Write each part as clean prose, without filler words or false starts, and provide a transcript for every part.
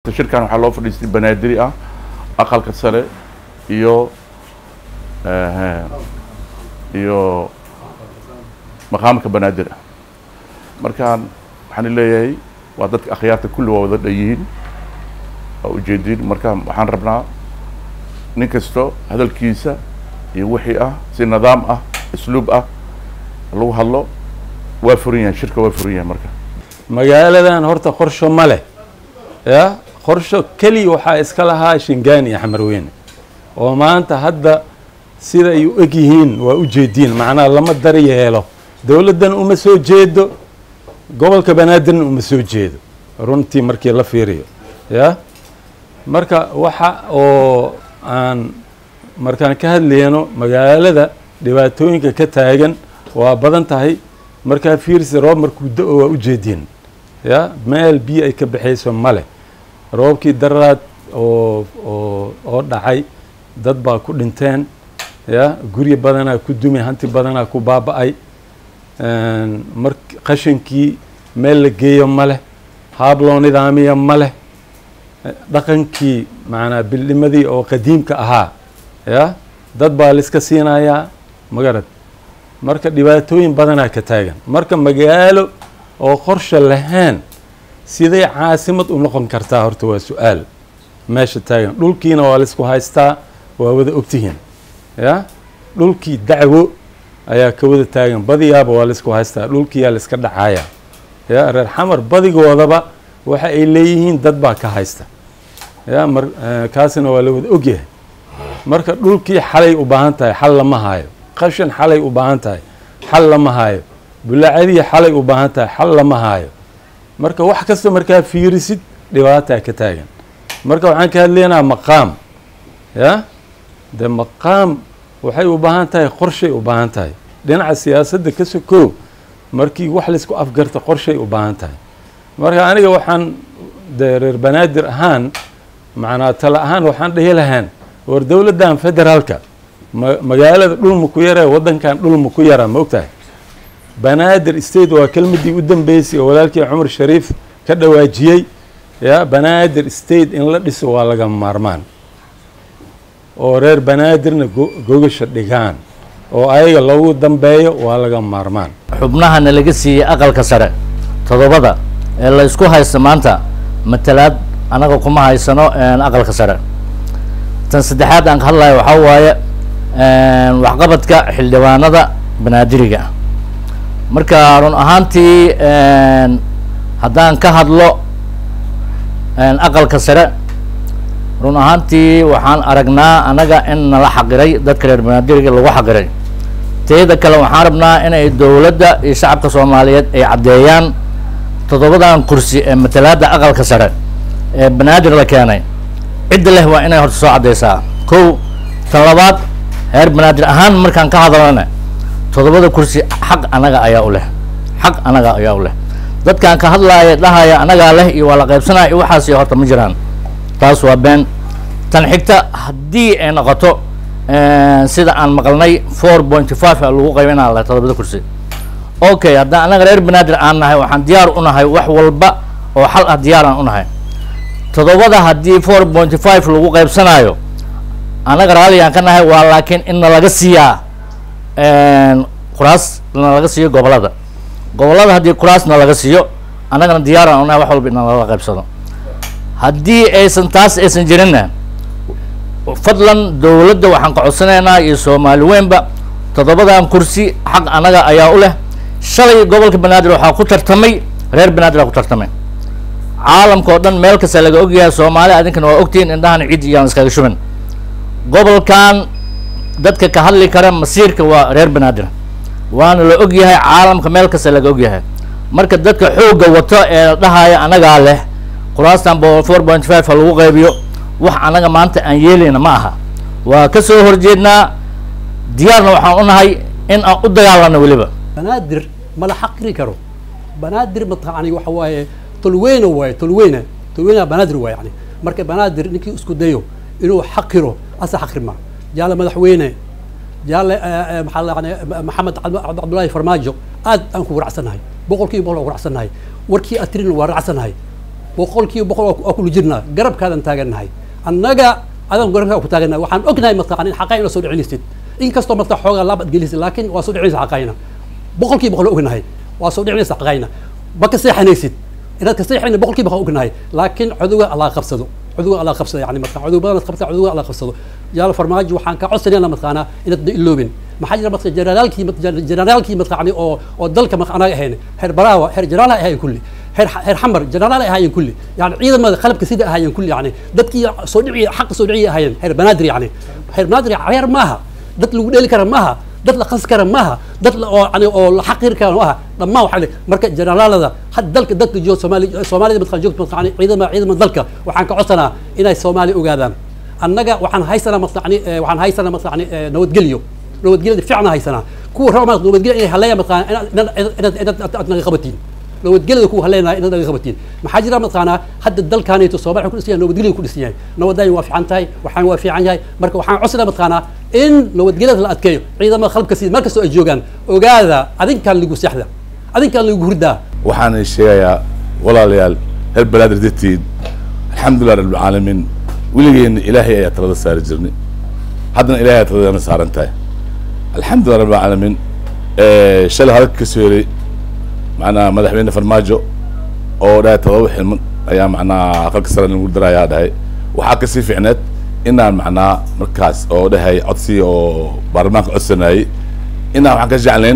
shirkan waxaa loo fadhiistay banaadiri ah aqalka sare iyo maqaamka banaadir ah markaan waxaan leeyahay waa dadka akhyaarta kulli waa wada dhayihiin oo ujeedin markaan waxaan rabnaa nin kasto hadalkiisa iyo wixii ah si nidaam ah اسلوب lagu hadlo waa furan yahay shirka waa furan yahay marka magaaladan horta qorsho ma leh ya qorsho kali waxa iska lahaa Shingaani Axmar Weyne oo maanta hadda sida ay u egyihiin waa u jeedin macna lama daryeelo dawladdan uma soo jeedo gobolka Banaadir uma soo jeedo runtii markii la fiiriyo ya marka waxa oo aan markaan ka hadlayno magaalada dhibaatooyinka ka taagan waa badan tahay marka fiirsi roob markuu da'o waa u jeedin ya meel biyo ay ka baxayso male roobkii daraad oo dhacay dad baa ku dhinteen ya guri badana ku dumay hanti badana ku baaba'ay mar qashinkii meel la geeyo male haab loo nidaamiyo male dhaqankii macna bildimadii oo qadiimka ahaa ya dad baa la iska siinayaa magarad marka dhibaatooyin badana ka taagan marka magaalo oo qorshe lahayn sidee caasimad u noqon kartaa horta waa su'aal meesha taagan dhulkiina waa la isku haystaa waa wada ogtihiin ya dhulkii dacwo ayaa ka wada taagan badiyaaba waa la isku haystaa dhulkii yaa la iska dhacaya ya reer xamar badigoodaba waxa ay leeyihiin dad baa ka haysta ya kaasina waa la wada ogyahay marka dhulkii xalay u baahan tahay xal lama haayo qashin xalay u baahan tahay xal lama haayo bulaacadii xalay u baahan tahay xal lama haayo marka wax kasta markaa fiirisid dhibaataa ka taagan marka waxaan ka hadlaynaa maqaam ya de maqaam waxay u baahan tahay qorshay u baahan tahay dhinaca siyaasadda ka sokow markii wax la isku afgarta qorshay u baahan tahay marka aniga waxaan de reer Banaadir ahaan macnaa tala ahaan waxaan dhihi lahaan war dawladdan federaalka magaalada dhul ma ku yaraa wadankan dhul ma ku yaraa ma ogtahay Banaadir state waa kelmadii u dambeysay oo walaalkii Cumar Shariif ka dhawaajiyay ya Banaadir state in la dhiso waa laga maarmaan oo reer Banaadirna gogasha dhigaan oo ayaga lagu dambeeyo waa laga maarmaan xubnaha laga siiyay aqalka sare todobada ee la isku haysto maanta matalaad anaga kuma haysano aqalka sare tan saddexaad aan ka hadlayo waxa waaye waxqabadka xildhibaanada Banaadiriga marka run ahaantii haddaan ka hadlo aqalka sare run ahaantii waxaan aragnaa anaga in nala xaqiray dadka reer Banaadiriga lagu xaqiray teeda kale waxaan rabnaa in ay dawladda iyo shacabka Soomaaliyeed ay cadeeyaan todobadan kursi ee matalaada aqalka sare ee Banaadir la keenay cid leh waa inay horta soo cadeysaa kow tan labaad reer Banaadir ahaan markaan ka hadalana todobada kursi xaq anaga ayaa u leh xaq anaga ayaa u leh dadkan ka hadlaaya dhahaya anaga leh iyo wala qaybsanaa waxaas horta ma jiraan taas waa been tan xigta haddii ay noqoto sida aan maqalnay 4.5 lagu qaybinaa la todobada kursi okay haddaan anaga reer Banaadir aan nahay waxaan diyaar u nahay wax walba oo xal ah diyaar aan u nahay todobada haddii 4.5 lagu qaybsanayo anaga raali aan ka nahay waa laakiin in laga siiyaa kuraas laga siiyo gobolada haddii kuraasna laga siiyo anagana diyaar aan u nahay wax walba in laga qaybsado haddii aysan taas aysan jirinna fadlan dawladda waxaan ka codsanaynaa iyo Soomaali weynba todobadan kursi xaq anaga ayaa u leh shalay gobolka Banaadir waxaa ku tartamay reer Banaadir ku tartamay caalamka oo dhan meel kasta laga ogyahay Soomaali adinkana waa ogtiin indhahan ciid iyo iskaga shuban gobolkan dadka ka hadli kara masiirka waa reer Banaadir waana la ogyahay caalamka meel kasta laga ogyahay marka dadka xooga wato ee dhahaya anaga leh kuraastan 4.5 lagu qaybiyo wax anaga maanta aan yeelayna ma aha waa ka soo horjeednaa diyaarna waxaan u nahay in aan u dagaalano waliba Banaadir ma la xaqiri karo Banaadir ma taqaani waxa waaye tolweyna Banaadir waa yani marka Banaadir ninkii isku dayo inuu xaqiro asa xaqrima jaala madaxweyne jaala maxamed Cabdullaahi Farmaajo aad aan ku waracsanahay boqolkiiba boqol waracsanahay warkii atrin waa waracsanahay boqolkiiba boqol waa kula jirnaa garabkaadan taagannahay annaga adan garabkaa ku taagannahay waxaan ognahay mataqaan in xaqayna soo dhicinaysid inkastoo marka xoogaa laabad gelisid laakiin waa soo dhicinaysa xaqayna boqolkiiba boqol ognahay waa soo dhicinaysa xaqayna ma ka seexanaysid inaad ka seexayna boqolkiiba boqol ognahay laakiin cudurga allah qabsado cudurga allah qabsado yani marka cudur badan qabta cudurga allah qabsado yaala farmaajo waxaan ka codsanayna mataqaana inaad iloobin maxaa jira marka generaalkii mataqaani oo dalka anaga ahayn heer baraawa heer jaraala ahayn kulli heer xamar jaraala ahayn kulli yani ciidamada qalabka sida ahayn kulli yani dadkii soo dhici xaq soo dhici ahayn heer banaadir yani heer banaadir heer maaha dad lagu dheeli kara maaha dad la qas kara maaha dad oo la xaqir kara maaha dhammaan waxaa marka generaalada had dalka dadka jooga soomaalida mataqaan joogta mataqaani ciidama dalka waxaan ka codsanaa inay soomaali ogaadaan annaga waxaan haysanaa mataqaani nabadgelyo fiicna haysanaa kuwa raba nabadgelyo inay haleeya mataqaana inaad naga qabatiin nabadgelyada kuwa haleenaya inaad naga qabatiin maxaa jira mataqaanaa hadda dalkaanayto soomaaliya ku dhisan yahay nabadgelyo ku dhisan yahay nabadaayo waa fiican tahay waxaan waa fiican yahay marka waxaan codsanaa mataqaanaa in nabadgelyada la adkeeyo ciidamada qalabka sida mar kastoo ay joogaan ogaada adinkaan lagu seexda adinkaan lagu hurdaa waxaan sheegayaa walaalayaal heer banaadir darteed alxamdulilah rabbilcaalamiin weligeena ilaahay ayaa talada saari jirnay haddana ilaahay ayaa taladana saaran tahay alxamdulilah rabbilcaalamiin shalay halka kasoo yeray macnaha madaxweyne farmaajo oo dhahay 7 xilman ayaa macnaha aqalka sare lagu darayaa dhahay waxaa kasii fiicneed inaan macnaha markaas oo dhahay codsi oo baarlamaanka codsanayay inaan waxaan ka jeclayn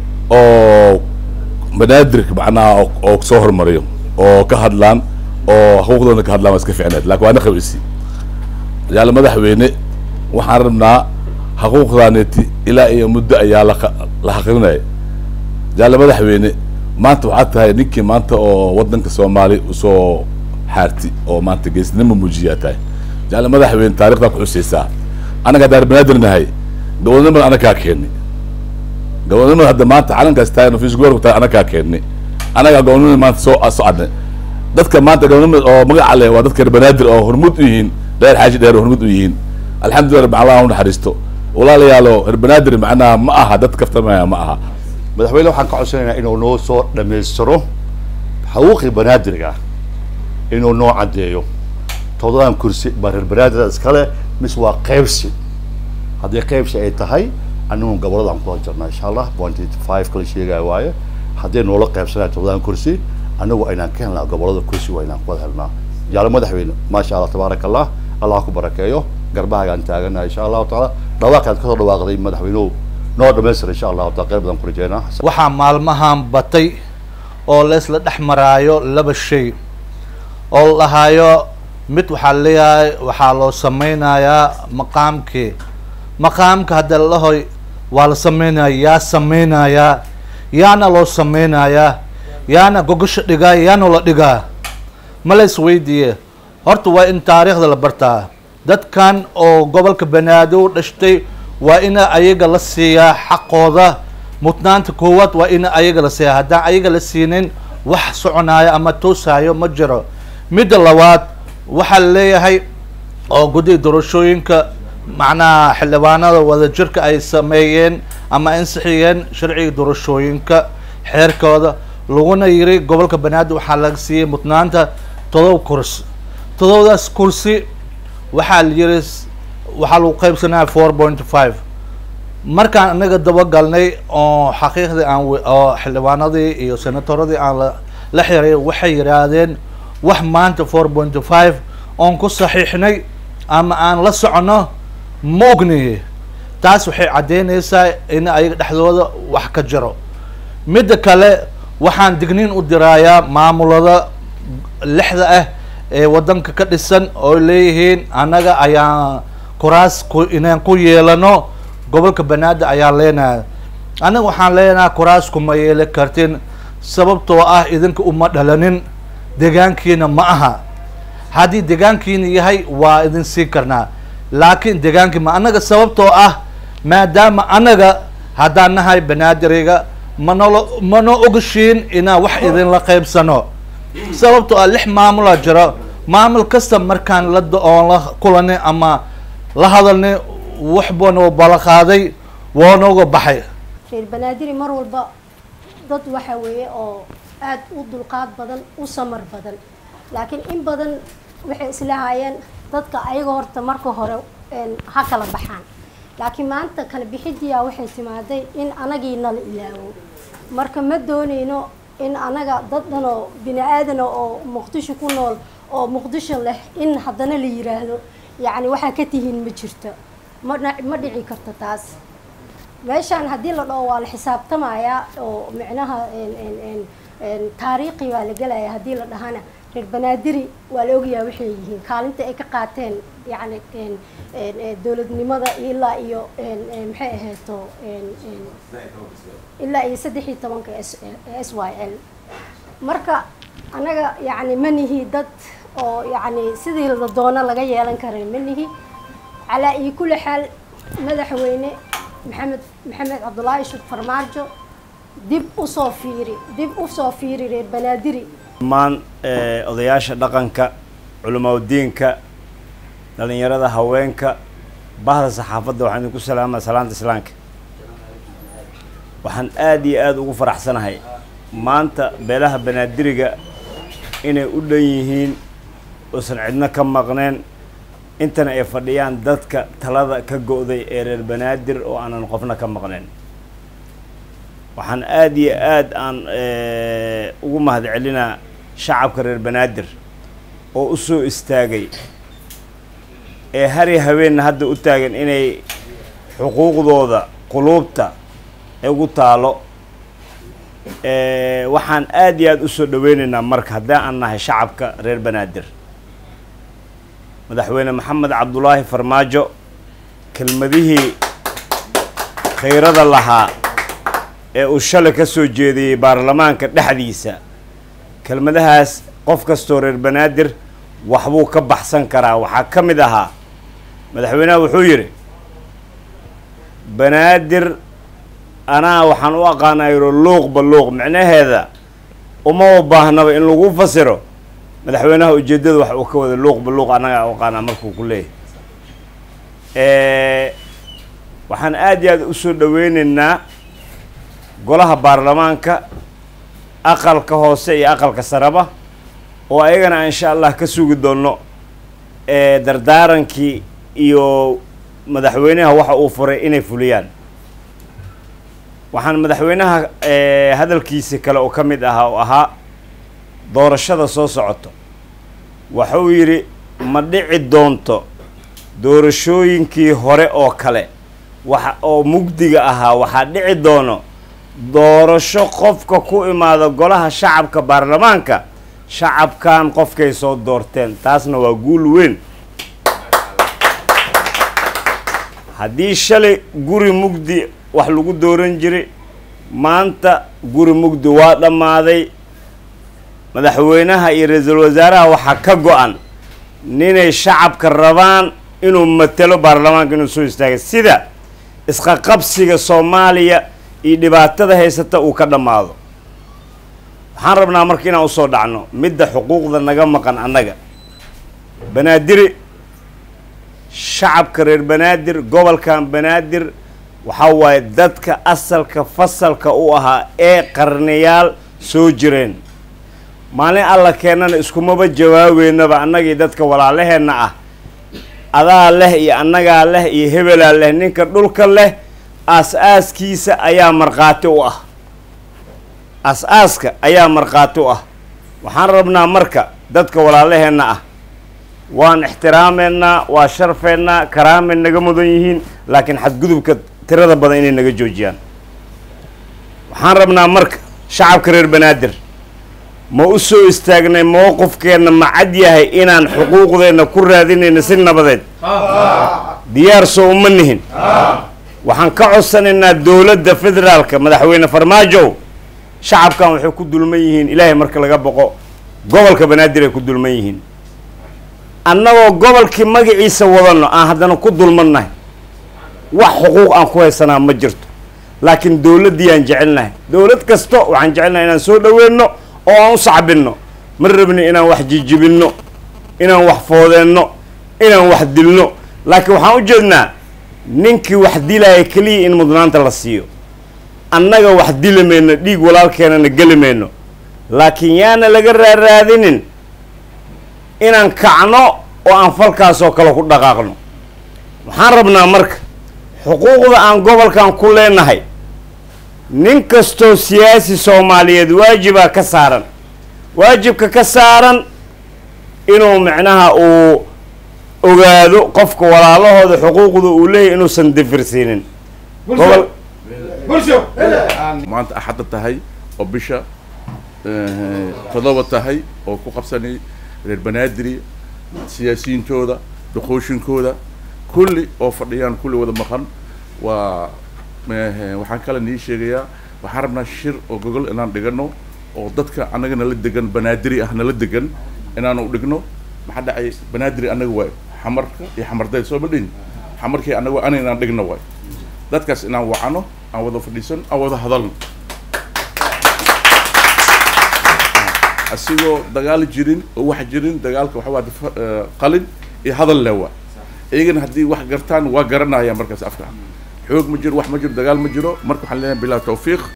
oo banaadirka macnaha oo soo hormariyo oo ka hadlaan oo xuquuqdooda ka hadlaan waa iska fiicneed laakiin waa naqawisi yaala madaxweyne waxaan rabnaa xuquuqdaaneti ilaa iyo muddo ayaa la xaqrinaya yaala madaxweyne maanta waxaad tahay ninkii maanta oo wadanka soomaali usoo xaarti oo maanta geesnimo muujiyaa tahay yaala madaxweyne taarikhdaa ku xusaysaa anaga haddaan banaadir nahay gobolnimada anagaa keeni gobolnimada hadda maanta calankaas tahay nafis goor tahay anagaa keeni anaga gobolnimada maanta soo adnay dadka maanta gobolnimada oo magaca leh waa dadka reer banaadir oo hormuud u yihiin dheer xaaji dheer hormuud u yihiin alxamdulilah rabbil allah u naxariisto walaalayaalo reer banaadir macnaha ma aha dad kaftamaya ma aha madaxweyne waxaan ka codsanaynaa inuu noo soo dhammaystiro xuquuqii banaadirga inuu noo caddeeyo 7 kursi baa reer banaadir iskale mis waa qaybsi haddii qaybsi ay tahay anigu goboladaan ku jirnaa insha allah 25 kala sheegaya waaye haddii noola qaybsanaa 7 kursi anigu aynaan ka helnaa gobolada kursi waa inaan ku wada helnaa yaala madaxweyne maasha allah tabaaraka allah ku barakeeyo garbahaagaan taaganahay insha allahu tacaala dhawaaqaad kasoo dhawaaqday madaxweynuhu noo dhamaystir insha allahu taala qayb badan ku rajeynaa waxaa maalmahan batay oo leesla dhex maraayo laba shay oo lahaayo mid waxaa leeyahay waxaa loo sameynayaa maqaamka hadda lahoy waa la sameynaya yaa sameynayaa yaana loo sameynayaa yaana gogosha dhigaa yaana la dhigaa ma la isweydiiye horta waa in taariikhda la bartaa dadkan oo gobolka banaadir u dhashtay waa ina ayaga la siiyaa xaqooda mudnaanta koowaad waa ina ayaga la siiyaa haddaan ayaga la siinin wax soconaayo ama toosaayo ma jiro midda labaad waxaa leeyahay oo guddiga doorashooyinka macnaha xildhibaanada wadajirka ay sameeyeen ama ansixiyeen sharciga doorashooyinka xeerkooda laguna yiri gobolka banaadir waxaa laga siiyey mudnaanta 7 kursi 7daas kursi waxaa la yiri waxaa lagu qaybsanaya 4.5 markaan anaga dabagalnay oo xaqiiqdii aan oo xildhibaanadii iyo senatoradii aan la xiray waxay yiraahdeen wax maanta 4.5 oon ku saxiixnay ama aan la socono ma ognaye taas waxay caddeynaysaa in ayaga dhexdooda wax ka jiro midda kale waxaan digniin u dirayaa maamulada 6 ah ee wadanka ka dhisan oo leeyihiin anaga ayaan kuraas inaan ku yeelano gobolka banaadir ayaa leenahay anaga waxaan leenahay kuraas kuma yeeli kartin sababtoo ah idinka uma dhalanin deegaankiina ma aha haddii deegaankiina yahay waa idin siin karnaa laakiin deegaankii ma anaga sababtoo ah maadaama anaga haddaan nahay banaadiriga manoo ogashiin inaan wax idinla qaybsano sababtoo ah 6 maamulaa jiro maamul kasta markaan oon la kulanay ama la hadalnay waxba noo balaqaaday waa nooga baxay reer banaadiri mar walba dad waxa weeye oo aad u dulqaad badan u samar badan laakiin in badan waxay islahaayeen dadka ayaga horta marka hore ha kala baxaan laakiin maanta kala bixidiya waxay timaaday in anagii nala ilaawo marka ma doonayno in anaga dad dhan oo bini aadan oo muqdisho ku nool oo muqdisho leh in haddana la yiraahdo yacni waxaa ka tihiin ma jirto ma dhici karto taas meeshaan haddii la dhaho waa la xisaabtamayaa oo micnaha taariikhi waa la gelaya haddii la dhahana reer banaadiri waa la ogyahay waxay yihiin kaalinta ay ka qaateen yacni dowladnimada ilaa iyo maxay ahayto ilaa iyo 13 SYL marka anaga yacni ma nihi dad oo yacni sidii la doono laga yeelan karay ma nihi calaa iyo kulli xaal madaxweyne maxamed cabdullaahi sheekh farmaajo dib u soo fiiri reer banaadiri maan odayaasha dhaqanka culimadiinka dhalinyarada haweenka bahda saxaafadda waxaan idinku salaamaa salaanta islaamka waxaan aad iyo aad ugu faraxsanahay maanta beelaha banaadiriga inay u dhan yihiin oosan cidna ka maqneen intana ay fadhiyaan dadka talada ka go'day ee reer banaadir oo aanan qofna ka maqneen waxaan aad iyo aad aan ugu mahadcelinaa shacabka reer banaadir oo u soo istaagay ee hari haweenna hadda u taagan inay xuquuqdooda quluubta ugu taalo waxaan aad iyo aad u soo dhaweynaynaa marka haddii aan nahay shacabka reer banaadir madaxweyne maxamed cabdullaahi farmaajo kelmadihii khayrada lahaa ee uu shalay ka soo jeediyey baarlamaanka dhexdiisa kelmadahaas qof kastoo reer banaadir waxbuu ka baxsan karaa waxaa ka mid ahaa madaxweynaha wuxuu yidhi banaadir anaa waxaan u aqaanaa yiro luuqba luuq micnaheeda uma baahnaba in lagu fasiro madaxweynaha ujeedada waxa uu ka wada luuqba luuq anaga u aqaanaa markuu ku leeyahay waxaan aad iyo aad u soo dhaweynaynaa golaha baarlamaanka aqalka hoose iyo aqalka saraba oo ayagana insha Allah ka sugi doono dardaarankii iyo madaxweynaha waxa uu furay inay fuliyaan waxaan madaxweynaha hadalkiisa kale oo ka mid ahaa oo ahaa doorashada soo socoto waxa uu yiri ma dhici doonto doorashooyinkii hore oo kale waxa oo mugdiga ahaa waxa dhici doono doorasho qofka ku imaado golaha shacabka baarlamaanka shacabkan qofkay soo doorteen taasna waa guul weyn haddii shalay guri mugdi wax lagu dooran jiray maanta guri mugdi waa dhammaaday madaxweynaha iyo ra'iisul wasaaraha waxaa ka go'an ninay shacabka rabaan inuu matalo baarlamaanka inuu soo istaago sida isqa qabsiga Soomaaliya iyo dhibaatada haysata uu ka dhamaado waxaan rabnaa markii inaan u soo dhacno midda xuquuqda naga maqan annaga banaadiri shacabka reer banaadir gobolkan banaadir waxa waaye dadka asalka fasalka u ahaa ee qarniyaal soo jireen maalin alla keenana iskumaba jawaabeynaba annagii dadka walaalaheenna ah adaa leh iyo annagaa leh iyo hebelaa leh ninka dhulka leh aas-aaskiisa ayaa markhaati u ah aas-aaska ayaa markhaati u ah waxaan rabnaa marka dadka walaalaheenna ah waan ixtiraameynaa waa sharfeynaa karaamay naga mudan yihiin laakiin xadgudubka tirada badan inay naga joojiyaan waxaan rabnaa marka shacabka reer banaadir ma u soo istaagnay mowqifkeenna ma cad yahay inaan xuquuqdeenna ku raadinayno si nabadeed diyaar soo uma nihin waxaan ka codsanaynaa dowladda federaalka madaxweyne farmaajo shacabkan waxay ku dulman yihiin ilaahay marka laga boqo gobolka banaadir ay ku dulman yihiin annagoo gobolkii magaciisa wadano aan haddana ku dulmannahay wax xuquuq aan ku haysanaa ma jirto laakiin dowladdii aan jecelnahay dowlad kasto waxaan jecelnahay inaan soo dhaweyno oo aan u sacbinno ma rabni inaan wax jijibinno inaan wax foodeenno inaan wax dilno laakiin waxaan u jeednaa ninkii wax dilaya keliya in mudnaanta la siiyo annaga wax dili mayno dhiig walaalkeenana geli mayno laakiin yaana laga raaraadinin inaan kacno oo aan falkaasoo kale ku dhaqaaqno waxaan rabnaa marka xuquuqda aan gobolkan ku leenahay nin kastoo siyaasi soomaaliyeed waajibaa ka saaran waajibka ka saaran inuu macnaha uu ogaado qofka walaalahooda xuquuqda uu leeyahay inuusan dafirsiinin gobol maanta axadda tahay oo bisha todoba tahay oo ku qabsanay reer banaadiri siyaasiyiintooda duqooshinkooda kulli oo fadhiyaan kulli wada maqan waa waxaan kale nii sheegayaa waxaan rabnaa shir oo gogol inaan dhigano oo dadka annaga nala degan banaadiri ah nala degan inaanu dhigno maxaa dhacay banaadiri annaga waay xamarka iyo xamarday soo madhin xamarkii annaga ana inaan dhigno waay dadkaas inaan wacano aan wada fadhiisan aan wada hadalno asigoo dagaal jirin oo wax jirin dagaalka waxa waa qalin iyo hadal lewa iyagana haddii wax gartaan waa garanayaan markaas afka xoog ma jiro wax ma jiro dagaal ma jiro marka waxaan leenahay bilaa tawfiiq